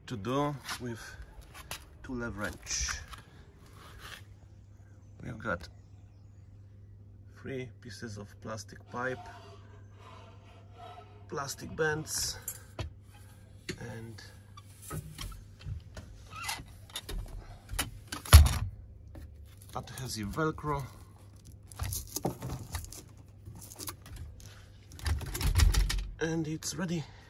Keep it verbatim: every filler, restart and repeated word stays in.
to do with two-lev wrench. We've got three pieces of plastic pipe, plastic bands, and adhesive Velcro. And it's ready